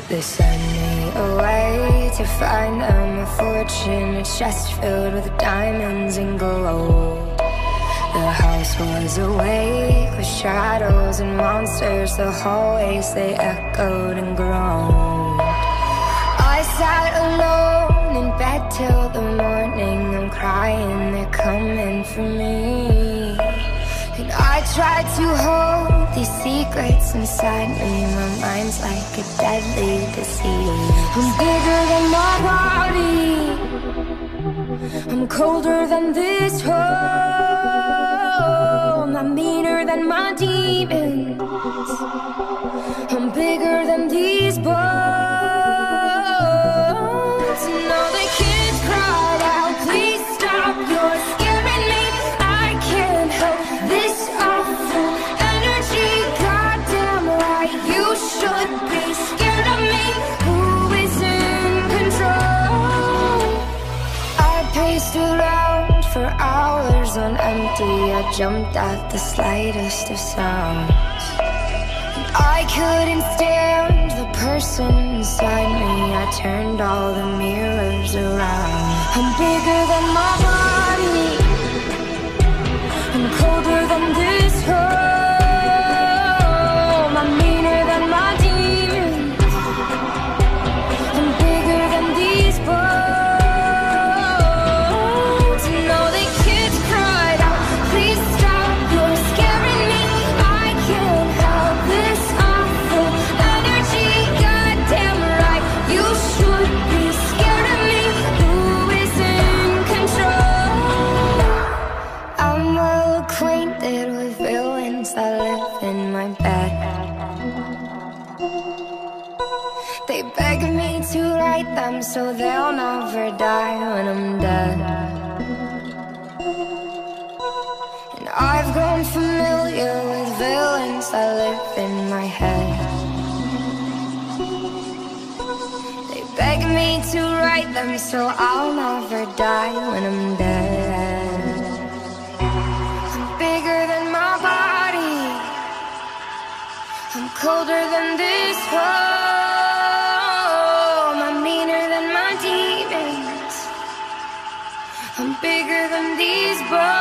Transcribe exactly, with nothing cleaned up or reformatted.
They send me away to find them a fortune, a chest filled with diamonds and gold. The house was awake with shadows and monsters. The hallways, they echoed and groaned. I sat alone in bed till the morning. I'm crying, they're coming for me. And I tried to hold these secrets inside me. My mind's like a deadly disease. I'm bigger than my body, I'm colder than this home. I'm meaner than my demons, I'm bigger than these bones. And all the kids cried out, please stop, you're scaring me. I can't help this awful energy. Goddamn right, you should be scared of me. Who is in control? I paced around for hours on empty. I jumped at the slightest of sounds. I couldn't stand the person inside me. I turned all the mirrors around. I'm bigger than my body, I'm colder than this home. I'm meaner than my demons, I'm bigger than these bones. And all the kids cried out, please stop, you're scaring me. I can't help this awful energy. Goddamn right, you should be scared of me. Who is in control? I'm well acquainted with villains that live in my bed. They beg me to write them so they'll never die when I'm dead. And I've grown familiar with villains that live in my head. They beg me to write them so I'll never die when I'm dead. I'm bigger than my body, I'm colder than this home. I'm meaner than my demons, I'm bigger than these bones.